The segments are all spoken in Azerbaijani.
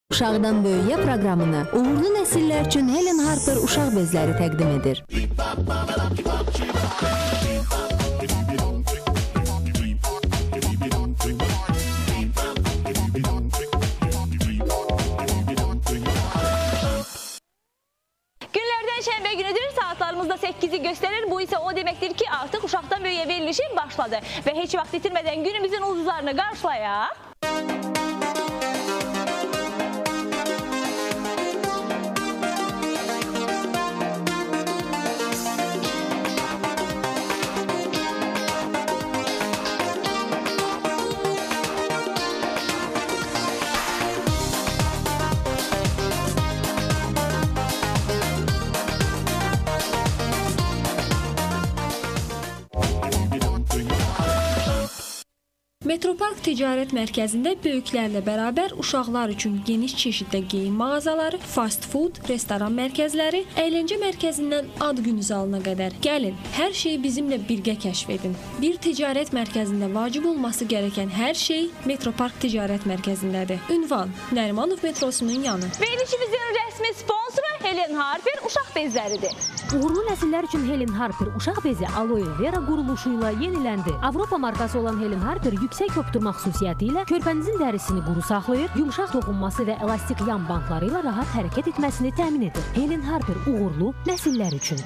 Uşaqdan böyüyə proqramını uğurlu nəsillər üçün Helen Harper uşaq bezləri təqdim edir. Günlerden şənbə günüdür, saatlarımızda 8'i gösterir. Bu ise o demektir ki artık uşaqdan böyüyə verilişi başladı. Ve hiç vaxt itirmeden günümüzün ulduzlarını qarşılayaq. Metropark Ticarət Mərkəzində böyüklərlə bərabər uşaqlar üçün geniş çeşiddə geyim mağazaları, fast food, restoran mərkəzləri, əyləncə mərkəzindən ad günü zalına qədər. Gəlin, hər şeyi bizimlə birgə kəşf edin. Bir ticarət mərkəzində vacib olması gərəkən hər şey Metropark Ticarət Mərkəzindədir. Ünvan: Nərimanov metrosunun yanı. Verilişimizin rəsmi sponsoru Helen Harper uşaq bezləridir. Uğurlu nəsillər üçün Helen Harper uşaq bezi aloe vera quruluşuyla yeniləndi. Avropa markası olan Helen Harper yüksək köpürmə xüsusiyyəti ilə körpənizin dərisini quru saxlayır, yumşaq toxunması və elastik yan bankları ilə rahat hərəkət etməsini təmin edir. Helen Harper uğurlu nəsillər üçün.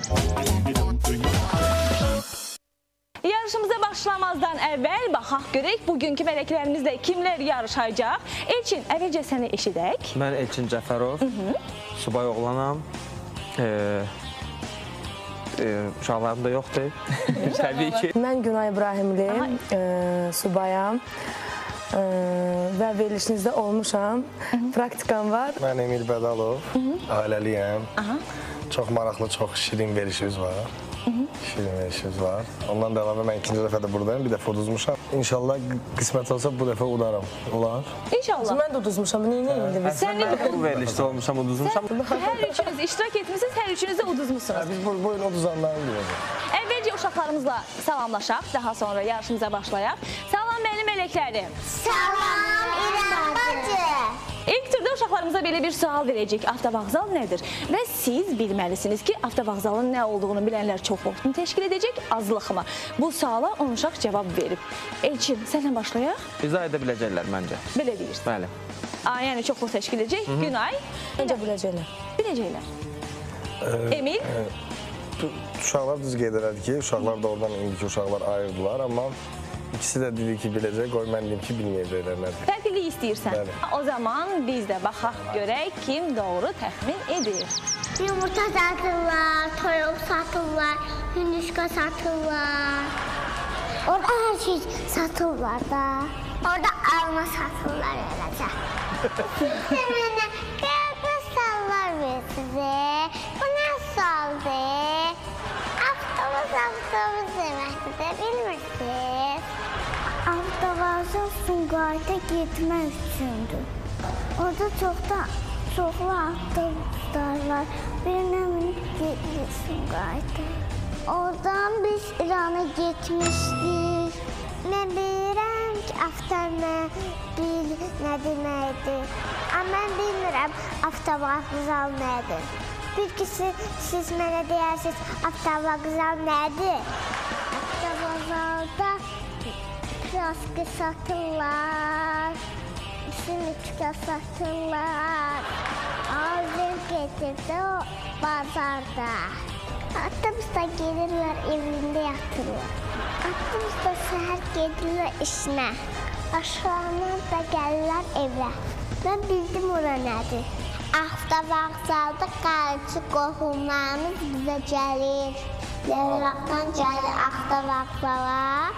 Yarışımıza başlamazdan əvvəl baxaq görək bugünkü mələklərimizlə kimlər yarışacaq. Elçin, əvvəlcə səni eşidək. Mən Elçin Cəfərov, subay oğlanam. Uşaqlarım da yoxdur, təbii ki. Mən Günay İbrahimli, subayam və verilişinizdə olmuşam. Praktikam var. Mən Emil Bədalov, ailəliyəm. Çox maraqlı, çox şirin verilişimiz var. Şirin verilişimiz var. Ondan da əlavə mən ikinci dəfə də buradayım, bir dəfə uduzmuşam. İnşallah qismət olsa bu dəfə udaram. Olar. İnşallah. Mən də uduzmuşam, neyini? Mən bu verilişdə olmuşam, uduzmuşam. Hər üçünüz iştirak etmişsiniz, hər üçünüz də uduzmuşsunuz. Biz bu il uduzanların biləcək. Əvvəlcə uşaqlarımızla salamlaşaq, daha sonra yarışımıza başlayaq. Salam mənim mələklərim. Salam İrəm bacı. İlk turda uşaqlarımıza belə bir sual verəcək. Avtovağzal nədir? Və siz bilməlisiniz ki, avtovağzalın nə olduğunu bilənlər çox vaxtını təşkil edəcək, azlıqmı? Bu suala 10 uşaq cavab verib. Elçin, sənlə başlayaq. İzah edə biləcəklər məncə. Belə deyirsən. Bəli. Yəni çox vaxt təşkil edəcək. Günay. Necə biləcəklər? Biləcəklər. Emil. Uşaqlar düz qeyd elədi ki, uşaqlar da oradan indiki uşaqlar ayırdılar, amma İkisi də dedi ki, biləcək, qoy mən deyim ki, bilməyəcəklər nədir. Fərqli istəyirsən. Bəli. O zaman biz də baxaq görək kim doğru təxmin edir. Yumurta satırlar, toyuq satırlar, hündüşka satırlar. Orada hər şey satırlar da. Orada alma satırlar eləcək. Mənə qəribə sallar ver bu nə saldır? Avtobus deməkdir də, bilmirsiniz. Avtovazda Sumqayıta getmək üçündür. Orada çoxlu avtobuslar var. Birinə minib gedir Sumqayıta. Oradan biz İrana getmişdik. Mən bilirəm ki, avtomobil nə deməkdir. Amma mən bilmirəm avtovağzal nədir. Bir ki, siz mənə deyirsiniz, avtovağzal nədir? Avtovağzalda plaskı satırlar, sümükə satırlar, ağzır getirdi o bazarda. Avtobusda gelirlər, evində yatırlar. Avtobusda səhər gedirlər işinə, aşağıdan da gəlirlər evə. Mən bildim ora nədir. Avtovağzalda qarşı qohumlarımız bizə gəlir. Levraqdan gəlir avtovağzala,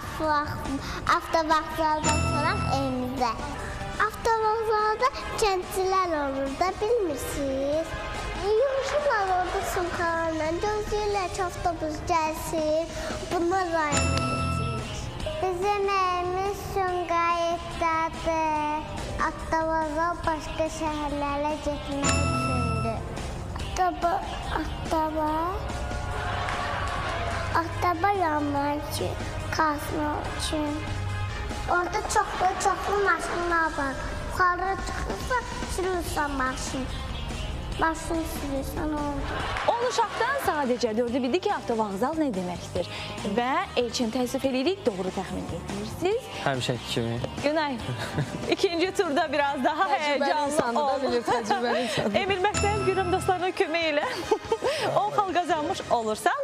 avtovağzaldan sonra evimizdə. Avtovağzalda kəndçilər olur da, bilmirsiniz. Yumuşurlar orada sumkalarla, gözləyirlər ki, avtobus gəlsin. Bunlar rayona geçilir. Bizim evimiz Sumqayıtdadır. Avtovağzal başqa şəhərlərə getmək üçündür. Avtoba yanmaq üçün, qazmaq üçün. Orada çoxlu maşınlar var. yuxarı çıxırsa, sürürsən maşın. Maşın sürürsən oldu. 10 uşaqdan sadəcə 4-ü bildi ki, avtovağzal nə deməkdir. Və Elçin təəssüf edirik, doğru təxmin edirsiniz. Həmişəki kimi. Günay, ikinci turda biraz daha həyecanlı oldu. Emil Məxməz, görüm dostlarına kömək elə. 10 xal qazanmış olursan.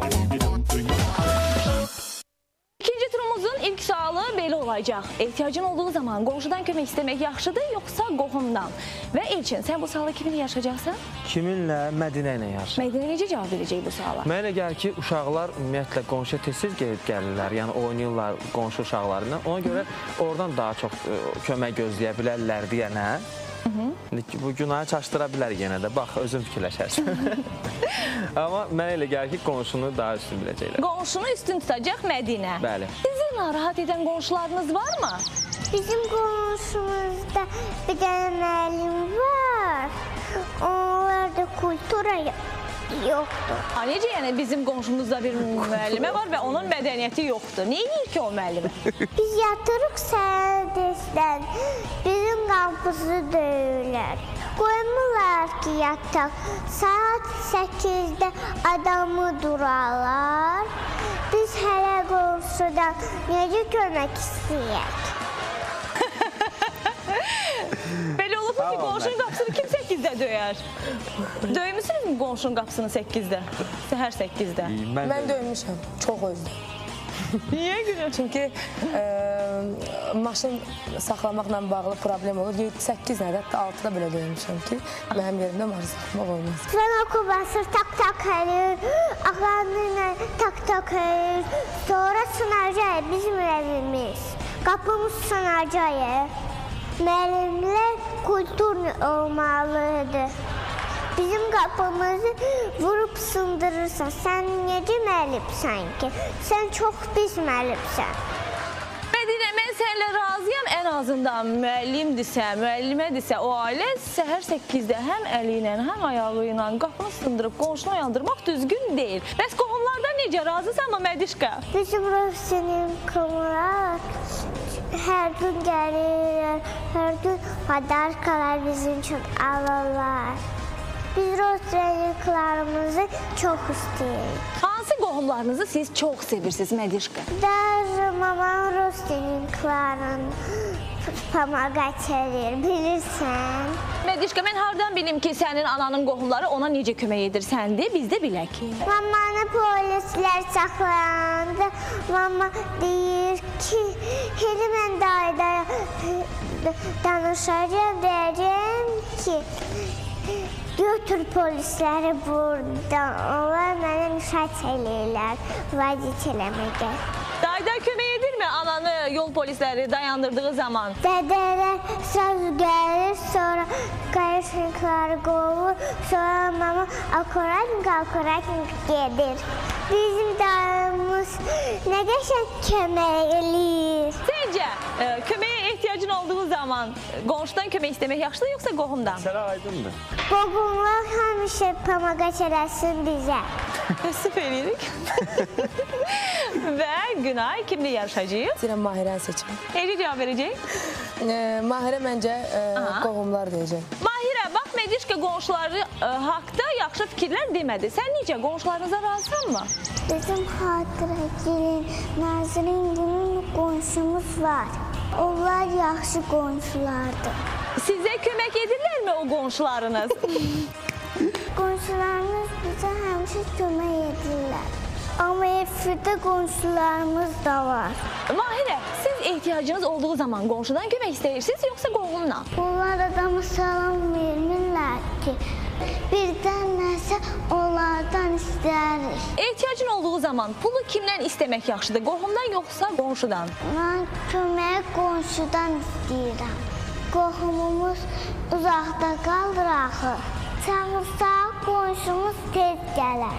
İkinci turumuzun ilk sualı belə olacaq. Ehtiyacın olduğu zaman qonşudan kömək istəmək yaxşıdır, yoxsa qohumdan? Və Elçin, sən bu sualı kiminlə yarışacaqsan? Kiminlə? Mədinə ilə yarışır. Mədinə necə cavab verəcək bu suala? Mənə elə gəlir ki, uşaqlar ümumiyyətlə qonşuya tez-tez gedib gəlirlər, yəni oynayırlar qonşu uşaqlarla. Ona görə oradan daha çox kömək gözləyə bilərlər deyənə. Bu günahı çaşdıra bilər yenə də. Bax, özün fikirləşərsən. Amma mənə elə gəlir ki, qonşunu daha üstün biləcəklər. Qonşunu üstün tutacaq Mədinə. Bəli. Sizi narahat edən qonşularınız varmı? Bizim qonşumuzda bir dənə müəllim var. Onlarda kultura yoxdur. Necə yəni bizim qonşumuzda bir müəllimə var və onun mədəniyyəti yoxdur? Nə edir ki o müəllimə? Biz yatırıq səhər bizim qapısı döyürlər. Qoymurlar ki, yataq. Saat 8-də adamı durarlar. Biz hələ qonşudan necə kömək istəyək? Belə olub ki, qonşunun qapısını kim 8-də döyər? Döymüsünüz mü qonşunun qapısını 8-də? Səhər 8-də? Mən döymüşəm, çox özüm. Niyə gülür? Çünki maşın saxlamaqla bağlı problem olur. 7-8 nədə, hətta 6-da belə döymüşəm ki, mənim yerimdə maşın saxlamaq olmaz. Mən oku basır, tak-tak əlir, axlanı ilə tak-tak əlir. Sonra sınacaq bizim evimiz. Qapımız sınacaq. Müəllimlər kulturlu olmalıdır. Bizim qapımızı vurub sındırırsan. Sən necə müəllimsən ki? Sən çox pis müəllimsən. Mədinə, mən səninlə razıyam. Ən azından müəllimdirsə, müəllimədirsə o ailə səhər 8-də həm əli ilə, həm ayağı ilə qapını sındırıb qonşunu oyandırmaq düzgün deyil. Bəs qohumlardan necə? Razısan mı Mədişqa? Bizim Rostininkumlar hər gün gəlirlər, hər gün padarkalar bizim üçün alırlar. Biz Rostininkumlarımızı çox istəyirik. Hansı qohumlarınızı siz çox sevirsiniz Mədişqa? Даже mamam Rostininkumların pamağa çəlir, bilirsən. Mədişqa, mən hardan bilim ki, sənin ananın qohumları ona necə kömək edir səndə, biz də bilək. Mamanı polislər saxlayanda mama deyir ki, hele mən dayıda danışacağım, deyəcəm ki, götür polisləri buradan, onlar mənə nişat eləyirlər, vaziyet eləməyə. Dayıda kömək edirmi ananı yol polisləri dayandırdığı zaman? Dədələr söz gəlir, sonra qarışıqları qovur, sonra mama akkuratnik gedir. Bizim dayımız nə qəşəng kömək eləyir. Səncə, köməyə ehtiyacın olduğu zaman qonşudan kömək istəmək yaxşıdır, yoxsa qohumdan? Sənə aydındır. Qohumlar həmişə pamağa çələsin bizə. Təəssüf edirik. Və Günay kimlə yarışacaq? İstəyirəm Mahirəni seçim. Necə cavab verəcək? Mahirə məncə qohumlar deyəcək. Mahirə, bax Mədişqa qonşuları haqda yaxşı fikirlər demədi. Sən necə, qonşularınıza razısanmı? Bizim Xatirə Gəlin, Nazrin Günün qonşumuz var. Onlar yaxşı qonşulardır. Sizə kömək edirlərmi o qonşularınız? Qonşularımız bizə həmişə kömək edirlər. Amma evdə qonşularımız da var. Mahirə, siz ehtiyacınız olduğu zaman qonşudan kömək istəyirsiniz, yoxsa qohumla? Onlar adamı salam vermirlər ki, birdən nəsə onlardan istəyirik. Ehtiyacın olduğu zaman pulu kimdən istəmək yaxşıdır? Qohumdan yoxsa qonşudan? Mən köməyi qonşudan istəyirəm. Qohumumuz uzaqda qaldır axı. Çağırsaq qonşumuz tez gələr.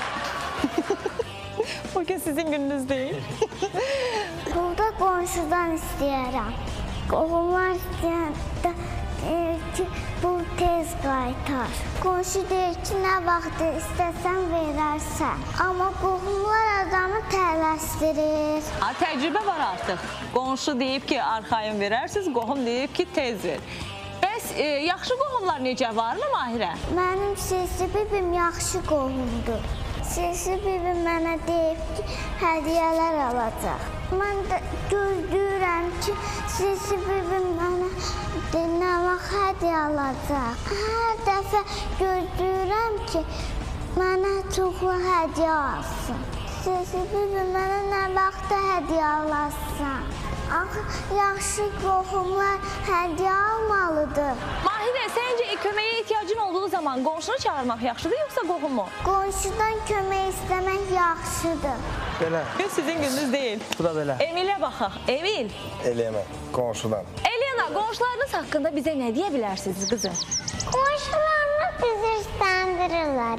Bugün sizin gününüz deyil. Burada qonşudan istəyirəm. Qohumlar istəyəndə deyir ki, burada tez qaytar. Qonşu deyir ki, nə vaxt istəsən verərsən. Amma qohumlar adamı tələsdirir. Təcrübə var artıq. Qonşu deyib ki, arxayın verərsiniz, qohum deyib ki, tez ver. Bəs yaxşı qohumlar necə, varmı Mahirə? Mənim sesi bibim yaxşı qohumdur. Sesi bibim mənə deyib ki, hədiyyələr alacaq. Mən də gözləyirəm ki, sesi bibim mənə nə vaxt hədiyyə alacaq. Hər dəfə gözləyirəm ki, mənə çoxlu hədiyyə alsın. Sesi bibim mənə nə vaxt hədiyyə alasın. Axı, yaxşı qohumlar hədiyyə almalıdır. Mahirə, səncə köməyə ehtiyacın olduğu zaman qonşunu çağırmaq yaxşıdır, yoxsa qohumu? Qonşudan kömək istəmək yaxşıdır. Belə. Sizin gününüz deyil. Bu da belə. Emilə baxaq. Emil. Eləyəməm, qonşudan. Elena, qonşularınız haqqında bizə nə deyə bilərsiniz qızım? Qonşularımız bizi hırsləndirirlər.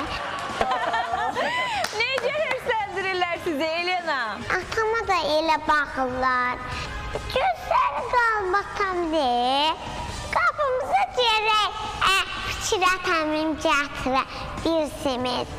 Necə hırsləndirirlər sizi Elena? Atama da elə baxırlar. Gözləri qalbatam deyə. Qapımıza deyərək, fikrət əmim gətirə bir simit.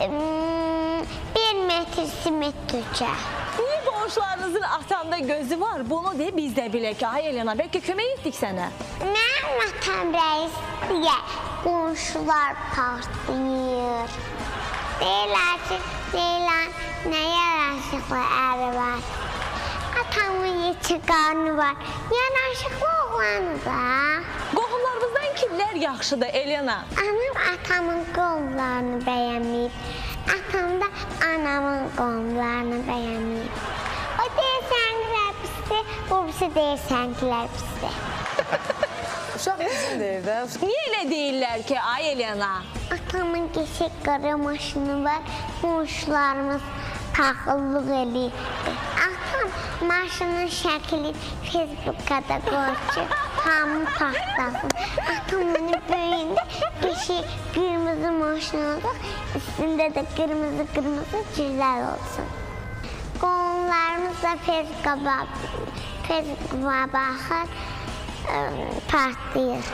1 metr simit tökə. Niyə qonşularınızın atanda gözü var? Bunu deyə biz də bilək ki, ay Elena, bəlkə kömək etdik sənə. Mənim atam rəis deyə qonşular partlayır. Deyirlər ki, Leylan nə yaraşıqlı əri var. Atamın yekə qarnı var. Yaraşıqlı oğlanı da. Qohumlarımızdan kimlər yaxşıdır Elena? Anam atamın qohumlarını bəyənməyib. Atam da anamın qohumlarını bəyənməyib. O deyirsən pisdir, bu birisi deyirsən pisdir. Uşaq bizim deyir də. Niyə elə deyirlər ki, ay Elena? Atamın geçik qara maşını var, qonşularımız taxıllıq eləyir. Atam maşının şəkili Facebook'a da qoyur ki, hamı partlasın. Atam onun böyüyündə geçik qırmızı maşını olacaq, üstündə də qırmızı cüzlər olsun. Qonlarımız da Facebook'a baxır, partlayır.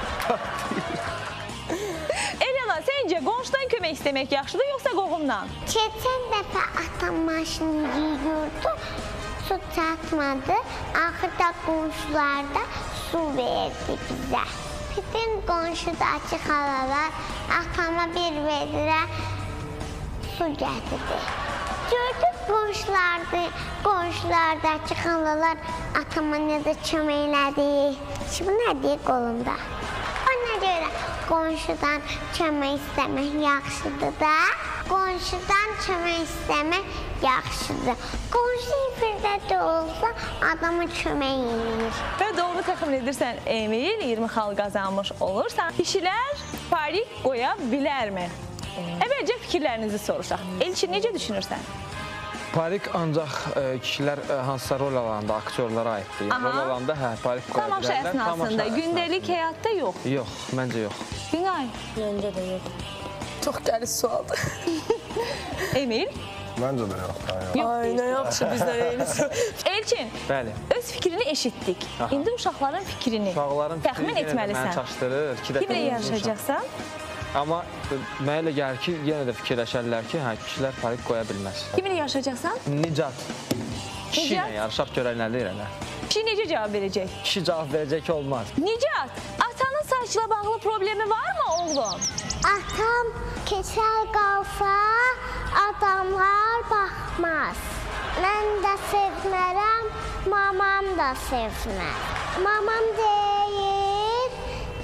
Elena, səncə qonşudan kömək istəmək yaxşıdır, yoxsa qohumdan? Keçən dəfə atam maşını yuyurdu, su çatmadı. Axırda qonşularda su verdi bizə. Bütün qonşudakı xalalar atama bir vedrə su gətirdi. Gördük qonşulardakı xalalar atama necə köməklədi. Şimdi nədir qolumda? Ona görə qonşudan kömək istəmək yaxşıdır da. Qonşudan kömək istəmək yaxşıdır. Qonşu birdə də olsa adama kömək edir. Və doğru təxmin edirsən Emil, 20 xal qazanmış olursan, kişilər parik qoya bilərmi? Əvvəlcə fikirlərinizi soruşaq. Elçin, necə düşünürsən? Parik ancaq kişilər hansısa rol alanda, aktyorlara aiddir. Rol alanda parik qoya bilərlər. Tamaşa əsnasında, gündəlik həyatda yox. Yox, məncə yox. Günay. Məncə də yox. Çox gəliz sualdır. Emil? Məncə də yox. Ay, nə yaxşı bizdən eyniz. Elçin, Bəli. öz fikrini eşitdik. İndi uşaqların fikrini təxmin etməlisən. Məni çaşdırır. Kimlə yarışacaqsan? Amma mənə elə gəlir ki, yenə də fikirləşərlər ki, kişilər parik qoya bilməz. Kiminlə yarışacaqsan? Nicat. Kişi ilə yarışaq görək nə deyir elə. Kişi necə cavab verəcək? Kişi cavab verəcək olmaz. Nicat, atanın saçla bağlı problemi varmı oğlum? Atam keçər qalsa adamlar baxmaz. Mən də sevmərəm, mamam da sevmər. Mamam deyir,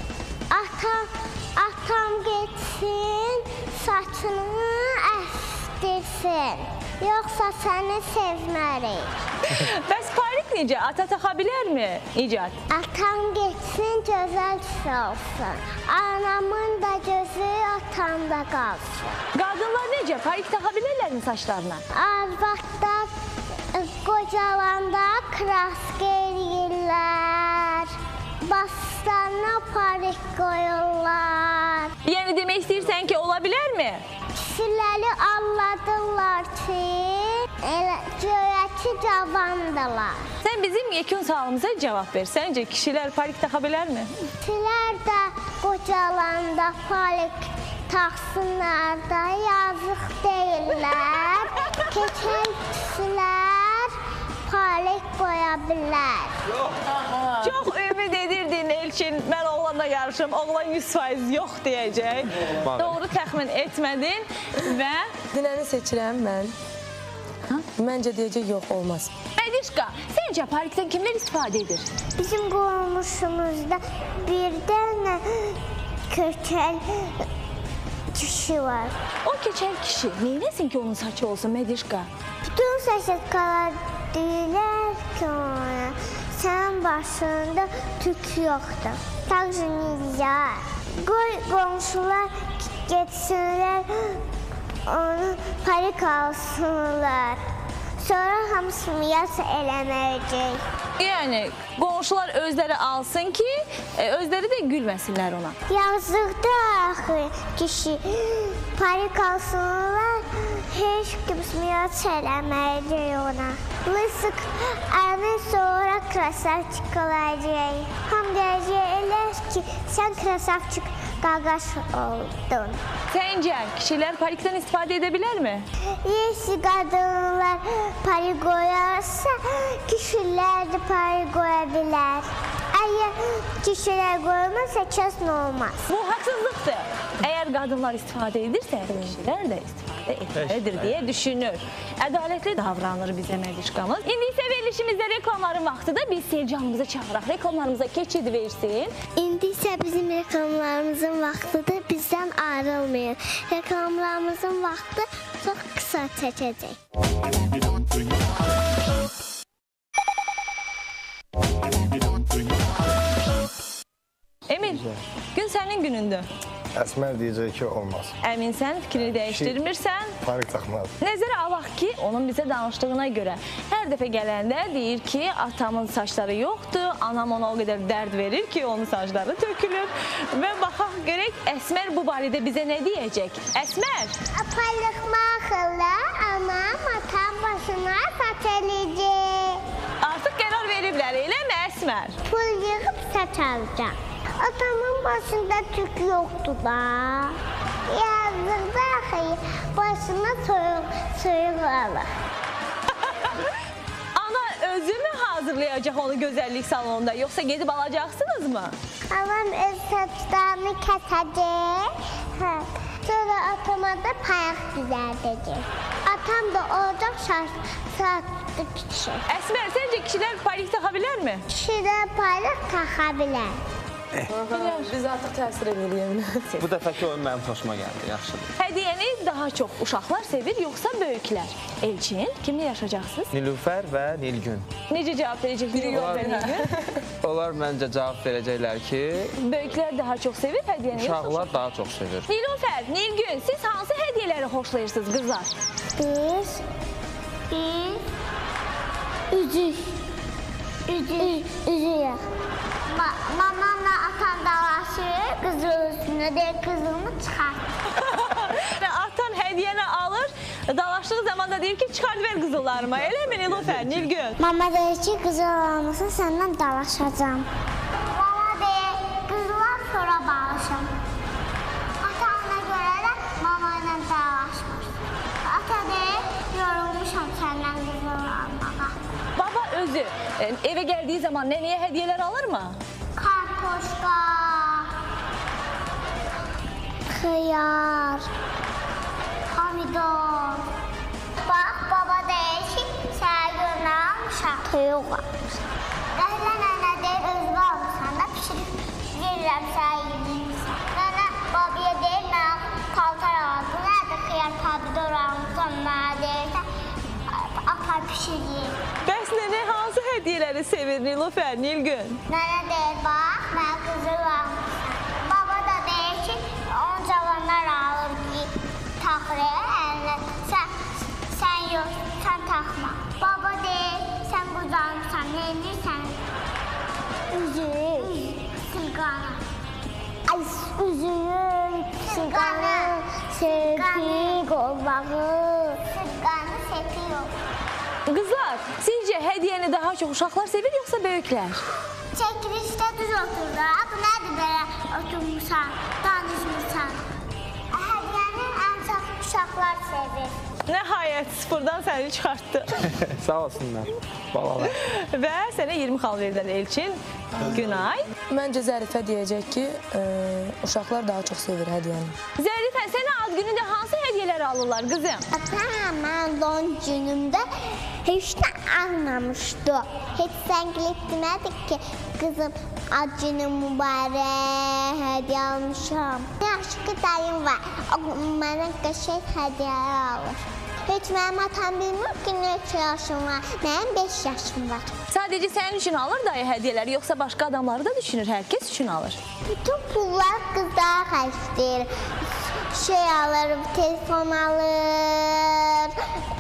atam getsin, saçını əstirsin. Yoxsa səni sevmərik. Bəs parik necə? Ata taxa bilərmi Nicat? Atam getsin, gözəl olsun. Anamın da gözü atamda qalsın. Qadınlar necə? Parik taxa bilərlərmi saçlarına? Arvadda qocalanda krask eləyirlər. Başlarına parik qoyurlar. Yəni demək istəyirsən ki, ola bilərmi? Kişiləri anladırlar ki, göyəki cavandılar. Sən bizim yekun sualımıza cavab ver. Səncə kişilər parik taxa bilərmi? Kişilər də qoca bağçalarında parik taksınlar da yazıq deyirlər. Keçən kişilər parik qoya bilər. Çox ümid edirdin Elçin, mən oğlanla yarışım, oğlan 100% yox deyəcək. Doğru təxmin etmədin və... Dinəni seçirəm mən. Məncə deyəcək yox, olmaz. Medişka, səncə parikdən kimlər istifadə edir? Bizim qonşumuzda bir dənə köçəl kişi var. O keçəl kişi neynəsin ki onun saçı olsun Medişka? Bütün saçaqlar deyirlər ki ona, sənin başında tük yoxdur. Takcı nizə. Qoy qonşular getsinlər, onu parik alsınlar. Sonra hamısı miyas eləməyəcək. Yəni, qonşular özləri alsın ki, özləri də gülməsinlər ona. Yazıqdır axı kişi. Parik alsınlar, heç kim miyas eləməyəcək ona. Lısıq əmin sonra krasavçik olacaq. Ham deyəcəklər ki, sən krasavçik qaqaş oldun. Səncə, kişilər parikdən istifadə edə bilərmi? Yesi qadınlar parik qoyarsa, kişilər də parik qoya bilər. Əgər kişilər qoymasa, kəsin olmaz. Bu haqsızlıqdır. Əgər qadınlar istifadə edirsə, kişilər də istifadə etməlidir deyə düşünür. Ədalətli davranır bizə Medişkamız. İndi isə verilişimizdə reklamların vaxtıdır. Biz Selcanımızı çağıraq, reklamlarımıza keçid versin. İndi isə bizim reklamlarımızın vaxtıdır. Bizdən ayrılmayın. Reklamlarımızın vaxtı çox qısa çəkəcək. Emin, gün sənin günündür. Əsmər deyəcək ki, olmaz. Əminsən, fikrini dəyişdirmirsən. Parik taxmaz. Nəzərə alaq ki, onun bizə danışdığına görə hər dəfə gələndə deyir ki, atamın saçları yoxdur, anam ona o qədər dərd verir ki, onun saçları tökülür. Və baxaq görək, Əsmər bu barədə bizə nə deyəcək? Əsmər! Palikma axıllı, anam atam başına saç eləyəcək. Artıq qərar veriblər, eləmi Əsmər? Pul yığıb saç alacaq. Atamın başında tük yoxdur da. Yazıqda axı, başına soyuq alır. Ana özü mü hazırlayacaq onu gözəllik salonunda, yoxsa gedib alacaqsınız mı? Anam öz saçlarını kəsəcək. Sonra atama da payaq düzəldəcək. Atam da olacaq saatlı kişi. Əsmər, səncə kişilər parik taxa bilərmi? Kişilər payaq taxa bilər. Biz artıq təsir edirik. Bu dəfəki oyun mənim xoşuma gəldi, yaxşıdır. Hədiyyəni daha çox uşaqlar sevir, yoxsa böyüklər? Elçin, kimlə yaşayacaqsınız? Nilüfər və Nilgün. Necə cavab verəcək Nilüfər və Nilgün? Onlar məncə cavab verəcəklər ki, Böyüklər daha çox sevir hədiyyəni, yoxsa uşaqlar daha çox sevir. Nilüfər, Nilgün, siz hansı hədiyyələri xoşlayırsınız qızlar? Biz üzüyük. Mamamla atam dalaşır, qızı üstünə deyir, qızını çıxart. Atan hədiyyəni alır, dalaşdığı zaman da deyir ki, çıxart ver qızıllarıma, eləmi Nilüfər, Nilgün? Mama deyir ki, qızıl almışsın, səndən dalaşacağım. Mama deyir, qızılar sonra bağışım. Ata ona görə də mama ilə dalaşmır. Ata deyir, yorulmuşam səndən qızıl almağa. Baba özü evə gəldiyi zaman nənəyə hədiyyələr alırmı? Kartoşka, xiyar, pomidor. Bax, baba deyir ki, sənə görə almışam, toyuq almışam. Rəhlə nənə deyir, özünü almışsan da pişirib verirəm sənə yiyirsən. Nənə babaya deyir, mənə paltar aldı, nədir xiyar, pomidor almışam, mənə deyirsən, apar pişiriyim. Bəs nənə hansı hədiyyələri sevir Nilüfər, Nilgün? Nənə deyir, bax, mən qızıl almışam. Baba da deyir ki, onu cavanlar alır ki, taxır əlinə. Sən yox, sən taxma. Baba deyir, sən quzanmışsan, nə edirsən? Üzük, silqanı. Ay, üzük, silqanı, sepik olmağı. Silqanı, sepik olmağı. Qızlar, sizcə hədiyyəni daha çox uşaqlar sevir, yoxsa böyüklər? Çəkilişdə düz oturur. Bu nədir belə oturmuş danışmırsan, danışmırsan. Hədiyyəni ən çox uşaqlar sevir. Nəhayət sıfırdan səni çıxartdı. Sağ olsunlar, balalar. Və sənə 20 xal verirlər Elçin. Günay. Məncə Zərifə deyəcək ki, uşaqlar daha çox sevir hədiyyəni. Zərifə, sənə ad günündə hansı hədiyyələr alırlar qızım? Mən doğum günümdə heç nə almamışdı. Heç zəngilib demədik ki, qızım ad günü mübarək, hədiyyə almışam. Yaxşı ki, dayım var, mənə qəşəng hədiyyələr alır. Heç mənim atam bilmir ki, neçə yaşım var, mənim 5 yaşım var. Sadəcə sənin üçün alır dayı hədiyyələri, yoxsa başqa adamları da düşünür, hər kəs üçün alır? Bütün pullar qızlara xərcləyir. Şey alır, telefon alır,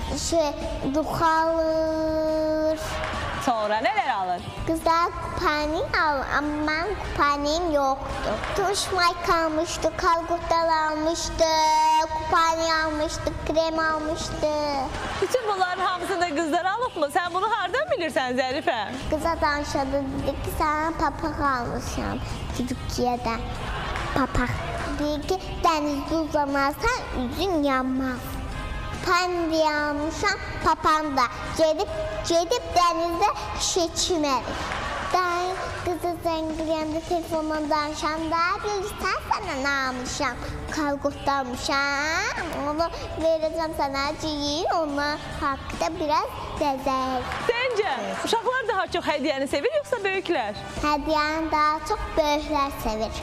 dux alır. Sonra nələr alır? Qızlar kupanik alır, amma mənim kupanim yoxdur. Tuş mayka almışdı, kalqutlar almışdı, kupanik almışdı, krem almışdı. Bütün bunların hamısını da qızlar alıb mı? Sən bunu hardan bilirsən Zərifə? Qıza danışadı, dedi ki, sana papaq almışam Türkiyədən. Papaq. Dedi ki, dənizdə uzanarsan, üzün yanmaz. Pandiyə almışam, papan da. Gedib dənizdə keçmərik. Qızı zəngiləyəndə telefonla danışanda bilirsən sənə nə almışam? Kalqut almışam. Onu verəcəm sənə ciyin, onun haqqında biraz dəzək. Səncə, uşaqlar daha çox hədiyyəni sevir, yoxsa böyüklər? Hədiyyəni daha çox böyüklər sevir.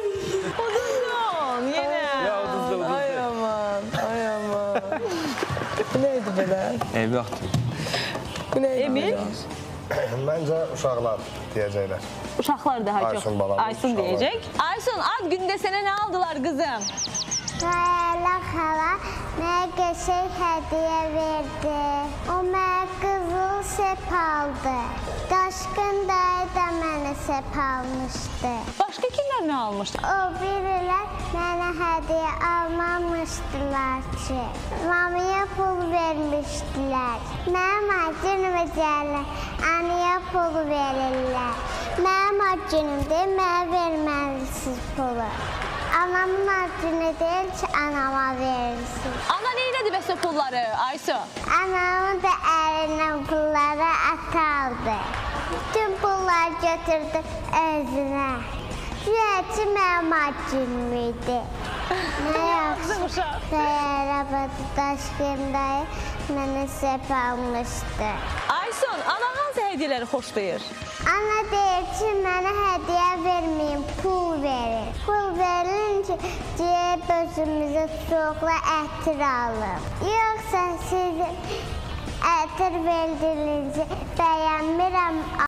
Uduzun, yenə. Ay aman, ay aman. Bu neydi belə? Ev yoxdur. Bu neydi? Emil? Məncə uşaqlar deyəcəklər. Uşaqlar daha çox. Aysun balamız, Aysun uşaqlar. deyəcək. Aysun, ad günündə sənə nə aldılar qızım? Qayala xala mənə qəşəng hədiyyə verdi. O mənə qızıl sep aldı. Daşqın dayı da mənə sep almışdı. Başqa kimlər nə almışdı? O birilər mənə hədiyyə almamışdılar ki. Mamaya pul vermişdilər. Mənim acınıma gəlirlər, anaya pul verirlər. Mənim acınımdır, mənə verməlisiniz pulu. Anamın adını deyil ki, anama verirsin. Ana neylədi bəs o pulları Aysun? Anamın da əlindən pulları atardı. Bütün pulları götürdü özünə. Güyəçi mənim acım idi. Nə yaxşı. Arabada daşqındayı mənə sep almışdı. Aysun, ana hansı hədiyyələri xoşlayır? Ana deyir ki, mənə hədiyyə verməyin, pul verir. Pul verilince cib özümüzə soğukla ətir alır. Yoxsa sizin ətir verdiğinizi bəyənmirəm.